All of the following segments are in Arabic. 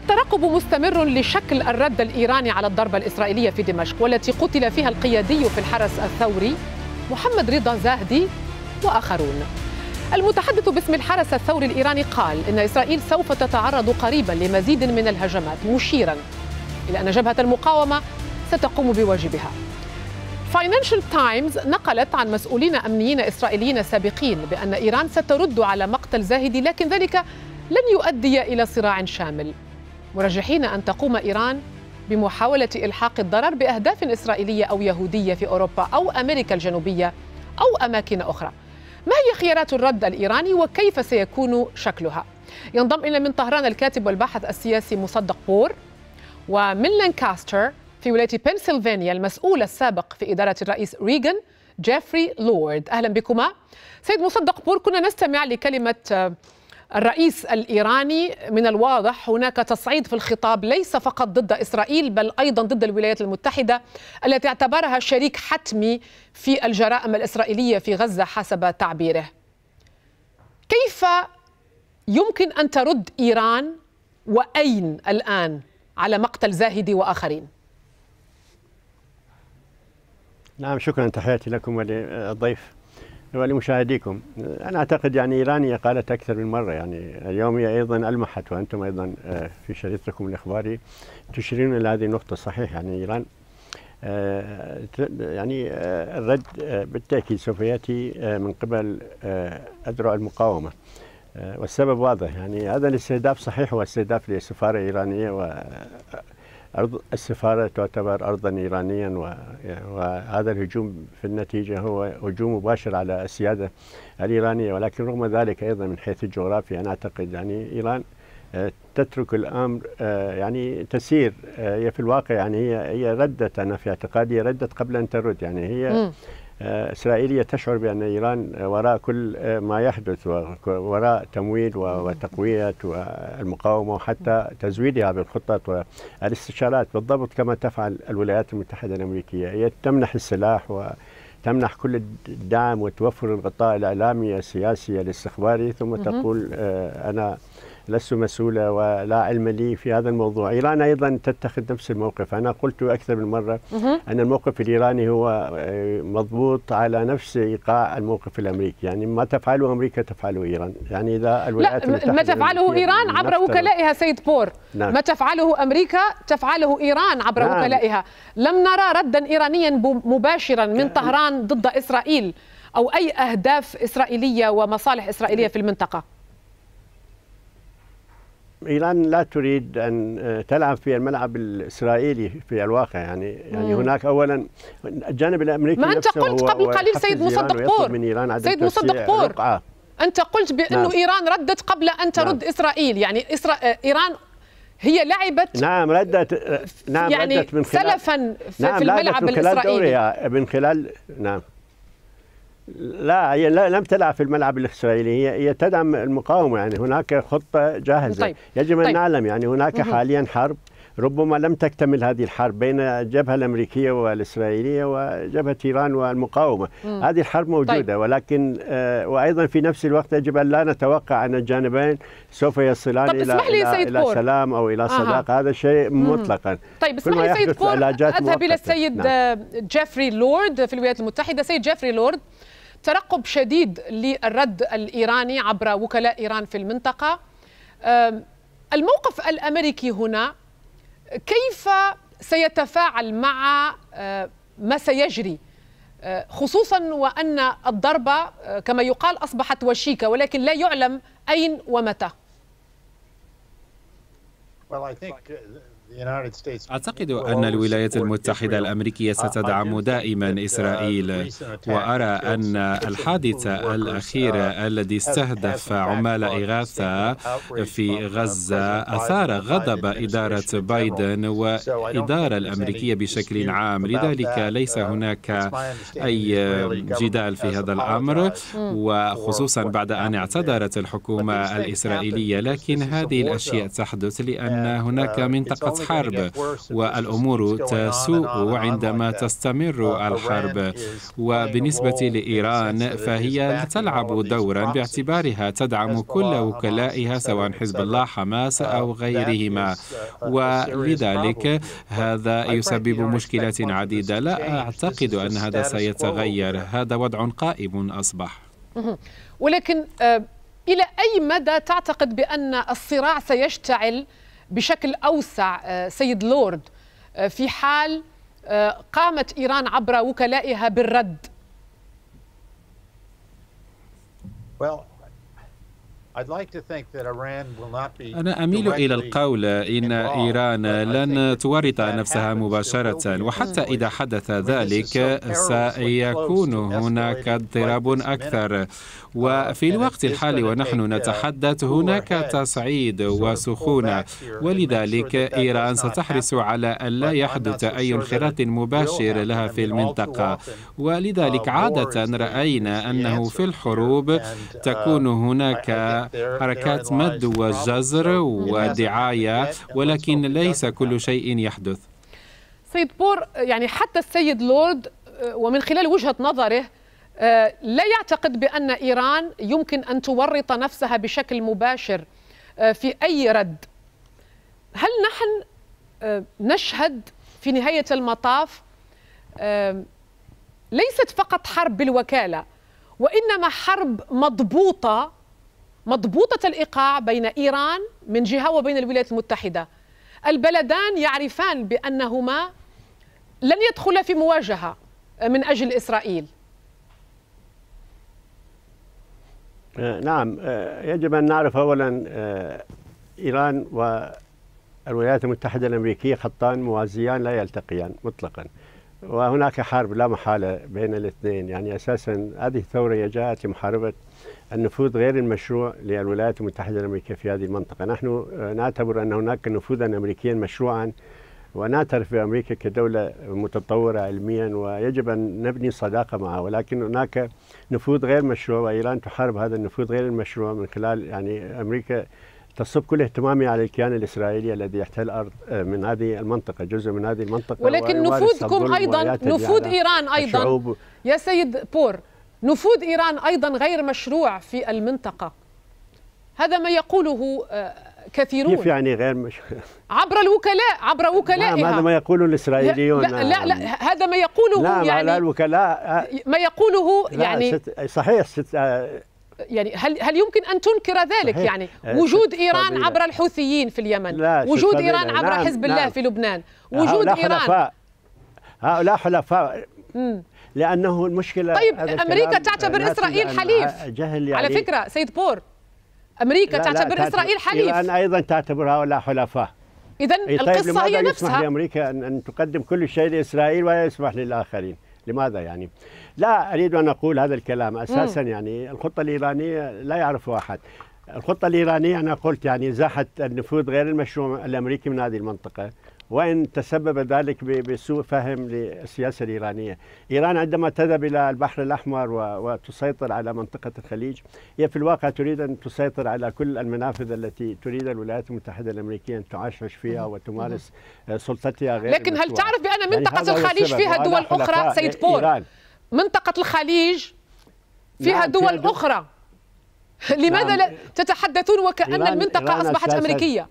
الترقب مستمر لشكل الرد الإيراني على الضربة الإسرائيلية في دمشق، والتي قتل فيها القيادي في الحرس الثوري محمد رضا زاهدي وآخرون. المتحدث باسم الحرس الثوري الإيراني قال إن إسرائيل سوف تتعرض قريبا لمزيد من الهجمات، مشيرا إلى أن جبهة المقاومة ستقوم بواجبها. فاينانشال تايمز نقلت عن مسؤولين أمنيين إسرائيليين سابقين بأن إيران سترد على مقتل زاهدي، لكن ذلك لن يؤدي إلى صراع شامل، مرجحين أن تقوم إيران بمحاولة إلحاق الضرر بأهداف إسرائيلية أو يهودية في أوروبا أو أمريكا الجنوبية أو أماكن أخرى. ما هي خيارات الرد الإيراني وكيف سيكون شكلها؟ ينضم إلى من طهران الكاتب والباحث السياسي مصدق بور، ومن لانكاستر في ولاية بنسلفانيا المسؤول السابق في إدارة الرئيس ريغان جيفري لورد. أهلا بكما. سيد مصدق بور، كنا نستمع لكلمة الرئيس الإيراني. من الواضح هناك تصعيد في الخطاب ليس فقط ضد إسرائيل بل أيضا ضد الولايات المتحدة التي اعتبرها شريك حتمي في الجرائم الإسرائيلية في غزة حسب تعبيره. كيف يمكن أن ترد إيران وأين الآن على مقتل زاهدي وآخرين؟ نعم، شكرا، تحياتي لكم وللضيف ولمشاهديكم. أنا أعتقد إيران هي قالت أكثر من مرة، اليوم هي أيضا ألمحت، وأنتم أيضا في شريطكم الإخباري تشيرون إلى هذه النقطة. صحيح، إيران الرد بالتأكيد سوف يأتي من قبل أذرع المقاومة، والسبب واضح. هذا الاستهداف صحيح هو استهداف للسفارة الإيرانية، أرض السفارة تعتبر أرضا إيرانيا، وهذا الهجوم في النتيجة هو هجوم مباشر على السيادة الإيرانية. ولكن رغم ذلك أيضا من حيث الجغرافيا أنا أعتقد إيران تترك الأمر تسير. هي في الواقع هي ردت، أنا في اعتقادي ردت قبل أن ترد. هي إسرائيلية تشعر بأن إيران وراء كل ما يحدث، وراء تمويل وتقوية المقاومة وحتى تزويدها بالخطط والاستشارات، بالضبط كما تفعل الولايات المتحدة الأمريكية. هي تمنح السلاح وتمنح كل الدعم وتوفر الغطاء الإعلامي السياسي الاستخباري، ثم تقول أنا لست مسؤولة ولا علم لي في هذا الموضوع. إيران أيضا تتخذ نفس الموقف. أنا قلت أكثر من مرة أن الموقف الإيراني هو مضبوط على نفس إيقاع الموقف الأمريكي، ما تفعله أمريكا تفعله إيران. إذا الولايات المتحدة ما تفعله إيران عبر وكلائها سيد بور، نعم. ما تفعله أمريكا تفعله إيران عبر نعم. وكلائها. لم نرى ردا إيرانيا مباشرا من طهران ضد إسرائيل أو أي أهداف إسرائيلية ومصالح إسرائيلية في المنطقة. إيران لا تريد أن تلعب في الملعب الإسرائيلي في الواقع. هناك أولا الجانب الأمريكي، ما أنت قلت قبل قليل سيد مصدق بور، سيد مصدق بور، أنت قلت بأنه نعم. إيران ردت قبل أن ترد نعم. إسرائيل، إيران هي لعبت نعم ردت نعم ردت من خلال سلفا في الملعب الإسرائيلي من خلال نعم. لا، هي لم تلعب في الملعب الإسرائيلي، هي تدعم المقاومة. هناك خطة جاهزة. طيب. يجب أن نعلم هناك حاليا حرب، ربما لم تكتمل هذه الحرب بين الجبهة الأمريكية والإسرائيلية وجبهة إيران والمقاومة. هذه الحرب موجودة. طيب. ولكن وأيضا في نفس الوقت يجب أن لا نتوقع أن الجانبين سوف يصلان إلى سلام أو إلى صداقة. هذا شيء مطلقا. طيب اسمح لي سيد بور، أذهب إلى السيد نعم. جيفري لورد في الولايات المتحدة. سيد جيفري لورد، ترقب شديد للرد الإيراني عبر وكلاء إيران في المنطقة. الموقف الأمريكي هنا كيف سيتفاعل مع ما سيجري، خصوصا وأن الضربة كما يقال أصبحت وشيكة ولكن لا يعلم أين ومتى؟ أعتقد أن الولايات المتحدة الأمريكية ستدعم دائما إسرائيل، وأرى أن الحادث الأخير الذي استهدف عمال إغاثة في غزة أثار غضب إدارة بايدن والإدارة الأمريكية بشكل عام. لذلك ليس هناك أي جدال في هذا الأمر، وخصوصا بعد أن اعتذرت الحكومة الإسرائيلية. لكن هذه الأشياء تحدث لأن أن هناك منطقة حرب، والأمور تسوء عندما تستمر الحرب. وبالنسبة لإيران فهي تلعب دورا باعتبارها تدعم كل وكلائها سواء حزب الله، حماس أو غيرهما، ولذلك هذا يسبب مشكلات عديدة. لا أعتقد أن هذا سيتغير، هذا وضع قائم أصبح. ولكن إلى أي مدى تعتقد بأن الصراع سيشتعل بشكل أوسع سيد لورد في حال قامت إيران عبر وكلائها بالرد؟ أنا أميل إلى القول إن إيران لن تورط نفسها مباشرة، وحتى إذا حدث ذلك سيكون هناك اضطراب أكثر. وفي الوقت الحالي ونحن نتحدث هناك تصعيد وسخونة، ولذلك إيران ستحرص على أن لا يحدث أي انخراط مباشر لها في المنطقة. ولذلك عادة رأينا أنه في الحروب تكون هناك حركات مد وجزر ودعاية، ولكن ليس كل شيء يحدث. سيد بور، يعني حتى السيد لورد ومن خلال وجهة نظره لا يعتقد بأن إيران يمكن أن تورط نفسها بشكل مباشر في أي رد. هل نحن نشهد في نهاية المطاف ليست فقط حرب بالوكالة، وإنما حرب مضبوطة الإيقاع بين إيران من جهة وبين الولايات المتحدة؟ البلدان يعرفان بأنهما لن يدخلا في مواجهة من أجل إسرائيل. نعم، يجب أن نعرف أولا إيران والولايات المتحدة الأمريكية خطان موازيان لا يلتقيان مطلقا، وهناك حرب لا محالة بين الاثنين. يعني أساسا هذه الثورة جاءت لمحاربة النفوذ غير المشروع للولايات المتحدة الأمريكية في هذه المنطقة. نحن نعتبر أن هناك نفوذا أمريكيا مشروعا، ونعترف بأمريكا كدولة متطورة علميا ويجب أن نبني صداقة معها، ولكن هناك نفوذ غير مشروع، وإيران تحارب هذا النفوذ غير المشروع من خلال يعني أمريكا تصب كل اهتمامها على الكيان الإسرائيلي الذي يحتل أرض من هذه المنطقة، جزء من هذه المنطقة. ولكن نفوذكم أيضا، نفوذ إيران أيضا يا سيد بور، نفوذ إيران أيضا غير مشروع في المنطقة. هذا ما يقوله كثيرون. كيف يعني غير عبر الوكلاء، عبر وكلائها. هذا ما يقوله الإسرائيليون. لا هذا ما يقوله. لا يعني لا الوكلاء ما يقوله يعني صحيح. يعني هل يمكن أن تنكر ذلك؟ صحيح. يعني وجود إيران عبر الحوثيين في اليمن، وجود إيران عبر حزب الله في لبنان، وجود إيران. هؤلاء حلفاء. لأنه المشكلة. طيب أمريكا تعتبر إسرائيل حليف. جهل يعني. على فكرة سيد بور، أمريكا تعتبر إسرائيل حليف. إيران أيضا تعتبر هؤلاء حلفاء. إذن القصة هي نفسها. يسمح لأمريكا أن تقدم كل شيء لإسرائيل ولا يسمح للآخرين؟ لماذا يعني؟ لا أريد أن أقول هذا الكلام أساسا. يعني الخطة الإيرانية لا يعرفها أحد. الخطة الإيرانية أنا قلت يعني إزاحة النفوذ غير المشروع الأمريكي من هذه المنطقة، وإن تسبب ذلك بسوء فهم للسياسة الإيرانية. إيران عندما تذهب إلى البحر الأحمر وتسيطر على منطقة الخليج، هي في الواقع تريد أن تسيطر على كل المنافذ التي تريد الولايات المتحدة الأمريكية أن تعشش فيها وتمارس سلطتها غير لكن هل تعرف بأن منطقة الخليج فيها دول أخرى سيد بور؟ منطقة الخليج فيها دول أخرى. لماذا لا تتحدثون وكأن المنطقة أصبحت أمريكية؟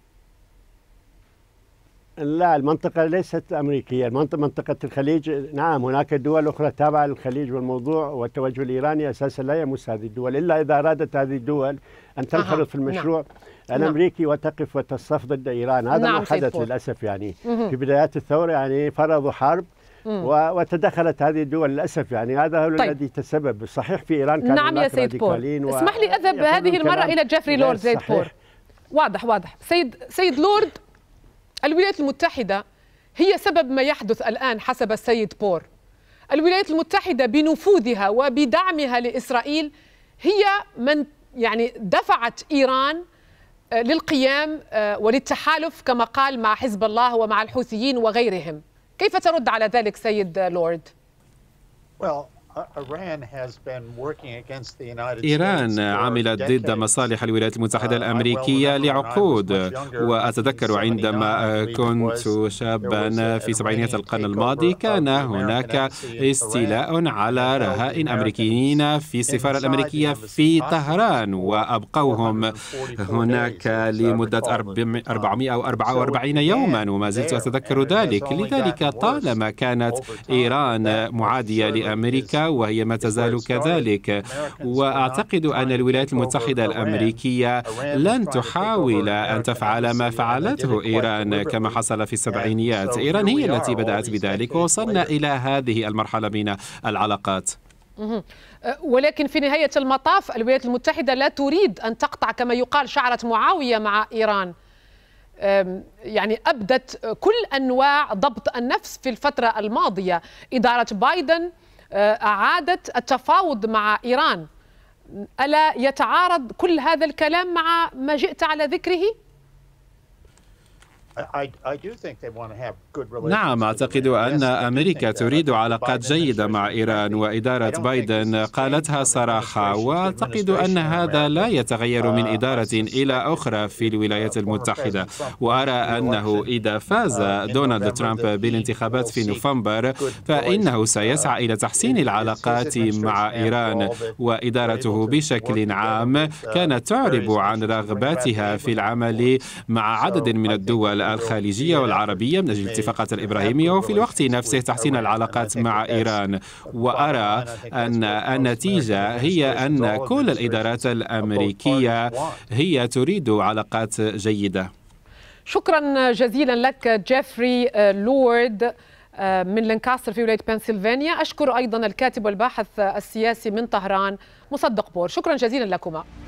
لا، المنطقة ليست أمريكية، منطقة الخليج نعم هناك دول أخرى تابعة للخليج، والموضوع والتوجه الإيراني أساسا لا يمس هذه الدول إلا إذا أرادت هذه الدول أن تنخرط في المشروع الأمريكي وتقف وتصف ضد إيران. هذا ما حدث للأسف. يعني في بدايات الثورة يعني فرضوا حرب وتدخلت هذه الدول للأسف. يعني هذا هو الذي تسبب. صحيح في إيران كان نعم يا سيد بور. اسمح لي أذهب هذه المرة إلى جيفري لورد. سيد بور، واضح. سيد لورد، الولايات المتحدة هي سبب ما يحدث الآن حسب السيد بور. الولايات المتحدة بنفوذها وبدعمها لإسرائيل هي من يعني دفعت إيران للقيام وللتحالف كما قال مع حزب الله ومع الحوثيين وغيرهم. كيف ترد على ذلك سيد لورد؟ إيران عملت ضد مصالح الولايات المتحدة الأمريكية لعقود، وأتذكر عندما كنت شابا في سبعينيات القرن الماضي كان هناك استيلاء على رهائن أمريكيين في السفارة الأمريكية في طهران، وأبقوهم هناك لمدة 444 يوما، وما زلت أتذكر ذلك. لذلك طالما كانت إيران معادية لأمريكا وهي ما تزال كذلك، وأعتقد أن الولايات المتحدة الأمريكية لن تحاول أن تفعل ما فعلته إيران كما حصل في السبعينيات. إيران هي التي بدأت بذلك، ووصلنا إلى هذه المرحلة من العلاقات. ولكن في نهاية المطاف الولايات المتحدة لا تريد أن تقطع كما يقال شعرة معاوية مع إيران، يعني أبدت كل أنواع ضبط النفس في الفترة الماضية. إدارة بايدن أعادت التفاوض مع إيران. ألا يتعارض كل هذا الكلام مع ما جئت على ذكره؟ نعم، أعتقد أن أمريكا تريد علاقات جيدة مع إيران، وإدارة بايدن قالتها صراحة، وأعتقد أن هذا لا يتغير من إدارة إلى أخرى في الولايات المتحدة. وأرى أنه إذا فاز دونالد ترامب بالانتخابات في نوفمبر فإنه سيسعى إلى تحسين العلاقات مع إيران، وإدارته بشكل عام كانت تعرب عن رغباتها في العمل مع عدد من الدول الخليجية والعربية من أجل الاتفاقات الإبراهيمية، وفي الوقت نفسه تحسين العلاقات مع إيران. وأرى أن النتيجة هي أن كل الإدارات الأمريكية هي تريد علاقات جيدة. شكرا جزيلا لك جيفري لورد من لانكاستر في ولاية بنسلفانيا. أشكر أيضا الكاتب والباحث السياسي من طهران مصدق بور. شكرا جزيلا لكما.